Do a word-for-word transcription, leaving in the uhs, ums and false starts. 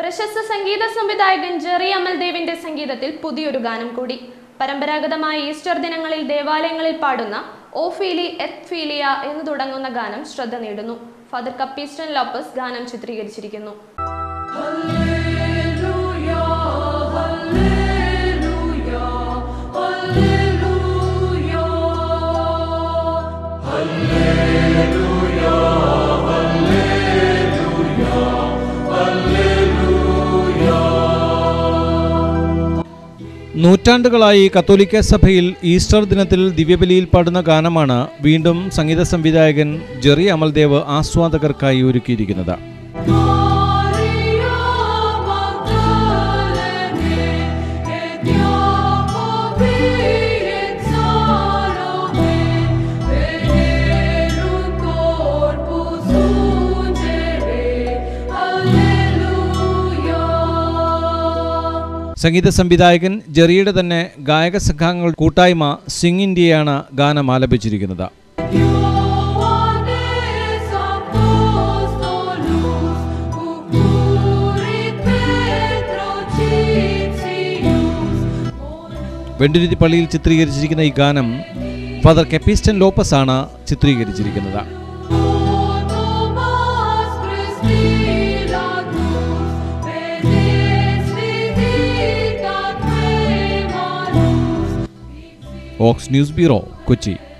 പ്രശസ്ത സംഗീത സംവിധായകൻ ജെറി അമൽദേവിന്റെ സംഗീതത്തിൽ പുതിയൊരു ഗാനം കൂടി. പരമ്പരാഗതമായ ഈസ്റ്റർ ദിനങ്ങളിൽ ദേവാലയങ്ങളിൽ പാടുന്ന ഓ ഫീലി എത് ഫീലിയ എന്ന് തുടങ്ങുന്ന ഗാനം ശ്രദ്ധ നേടുന്നു. ഫാദർ കപ്പീസ്റ്റൻ ലോപ്പസ് ഗാനം ചിത്രീകരിച്ചിരിക്കുന്നു. നൂറ്റാണ്ടുകളായി കത്തോലിക്ക സഭയിൽ ഈസ്റ്റർ ദിനത്തിൽ ദിവ്യബലിയിൽ പാടുന്ന ഗാനമാണ് വീണ്ടും സംഗീത സംവിധായകൻ ജെറി അമൽദേവ് ആസ്വാദകർക്കായി ഒരുക്കിയിരിക്കുന്നത്. സംഗീത സംവിധായകൻ ജെറിയുടെ തന്നെ ഗായക സംഘങ്ങൾ കൂട്ടായ്മ സിംഗ് ഇന്ത്യയാണ് ഗാനം ആലപിച്ചിരിക്കുന്നത്. വെണ്ടുരുത്തി പള്ളിയിൽ ചിത്രീകരിച്ചിരിക്കുന്ന ഈ ഗാനം ഫാദർ കപ്പീസ്റ്റൻ ലോപ്പസ് ആണ് ചിത്രീകരിച്ചിരിക്കുന്നത്. ഓക്സ് ന്യൂസ് ബ്യൂറോ, കൊച്ചി.